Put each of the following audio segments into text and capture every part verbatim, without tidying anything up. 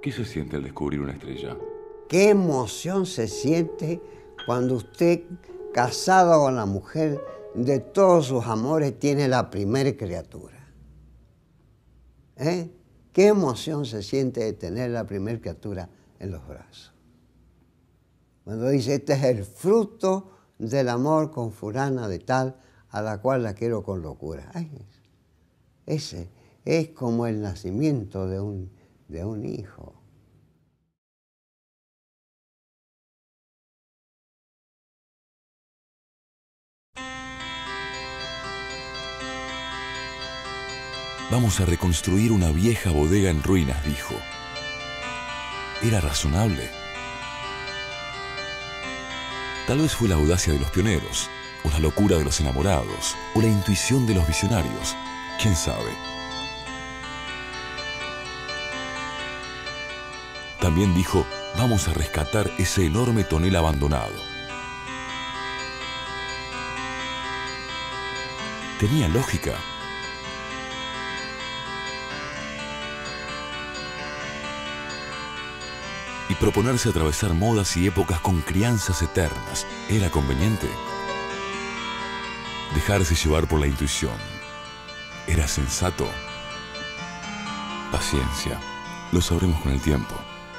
¿Qué se siente al descubrir una estrella? ¿Qué emoción se siente cuando usted, casado con la mujer de todos sus amores, tiene la primer criatura? ¿Eh? ¿Qué emoción se siente de tener la primer criatura en los brazos? Cuando dice, este es el fruto del amor con fulana de tal, a la cual la quiero con locura. Ay, ese es como el nacimiento de un, de un hijo. Vamos a reconstruir una vieja bodega en ruinas, dijo. Era razonable. Tal vez fue la audacia de los pioneros, o la locura de los enamorados, o la intuición de los visionarios. ¿Quién sabe? También dijo, vamos a rescatar ese enorme tonel abandonado. Tenía lógica. Y proponerse atravesar modas y épocas con crianzas eternas era conveniente. Dejarse llevar por la intuición era sensato. Paciencia, lo sabremos con el tiempo.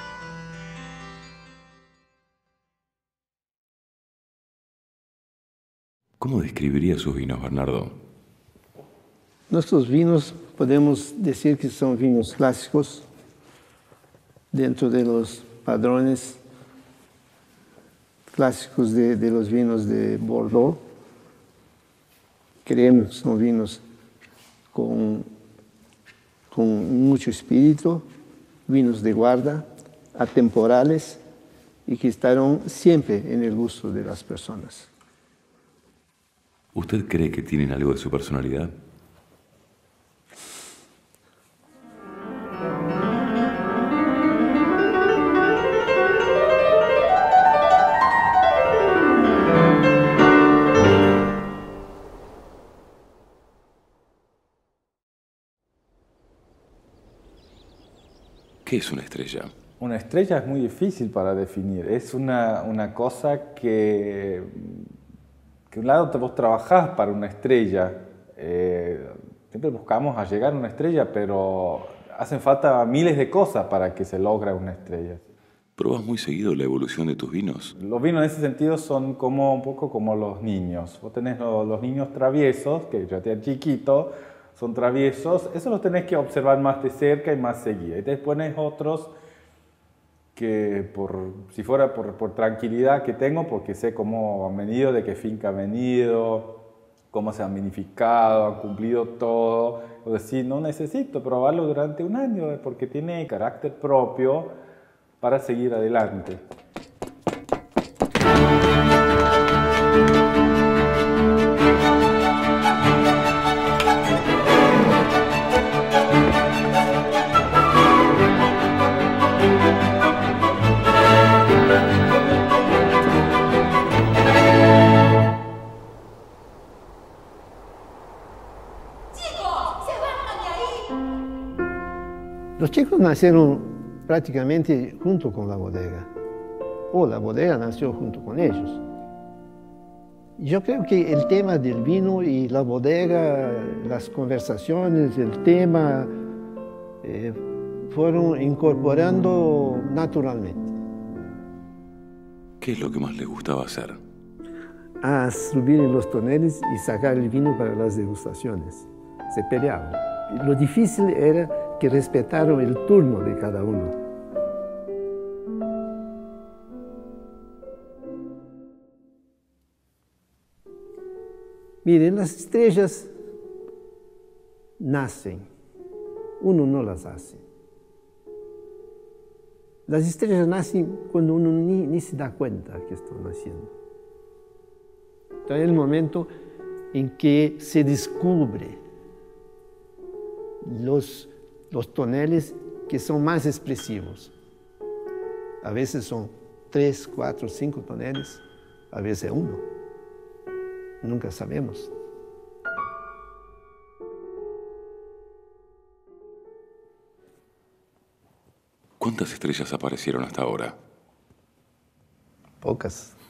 ¿Cómo describiría sus vinos, Bernardo? Nuestros vinos podemos decir que son vinos clásicos dentro de los padrones clásicos de, de los vinos de Bordeaux. Creemos que son vinos con, con mucho espíritu, vinos de guarda, atemporales y que estarán siempre en el gusto de las personas. ¿Usted cree que tienen algo de su personalidad? ¿Qué es una estrella? Una estrella es muy difícil para definir. Es una, una cosa que, que un lado vos trabajás para una estrella. Eh, siempre buscamos a llegar a una estrella, pero hacen falta miles de cosas para que se logre una estrella. ¿Probas muy seguido la evolución de tus vinos? Los vinos en ese sentido son como, un poco como los niños. Vos tenés los, los niños traviesos, que ya te chiquitos, son traviesos, eso los tenés que observar más de cerca y más seguido. Y después pones otros que, por, si fuera por, por tranquilidad que tengo, porque sé cómo han venido, de qué finca han venido, cómo se han vinificado, han cumplido todo. O decir, no necesito probarlo durante un año, porque tiene carácter propio para seguir adelante. Los chicos nacieron prácticamente junto con la bodega, o la bodega nació junto con ellos. Yo creo que el tema del vino y la bodega, las conversaciones, el tema, eh, fueron incorporando naturalmente. ¿Qué es lo que más les gustaba hacer? A subir en los toneles y sacar el vino para las degustaciones. Se peleaban. Lo difícil era que respetaron el turno de cada uno. Miren, las estrellas nacen, uno no las hace. Las estrellas nacen cuando uno ni, ni se da cuenta que están naciendo. Entonces, es el momento en que se descubre los, los toneles que son más expresivos. A veces son tres, cuatro, cinco toneles, a veces uno. Nunca sabemos. ¿Cuántas estrellas aparecieron hasta ahora? Pocas.